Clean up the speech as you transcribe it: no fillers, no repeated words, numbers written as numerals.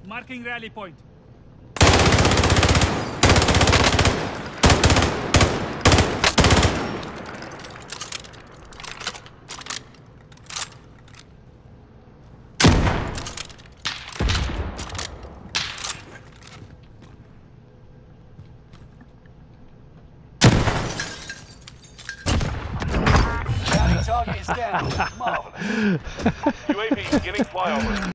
Marking rally point. Target is down. Marvelous. UAV giving flyover.